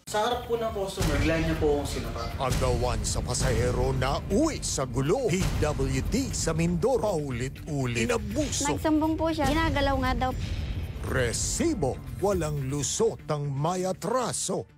Sa harap po ng customer, bigla niya po akong sinapat. Agawan sa pasahero na uwi sa gulo. PWD sa Mindoro. Paulit-ulit inabuso. Nagsumbong po siya. Ginagalaw nga daw. Resibo. Walang lusot ang may atraso.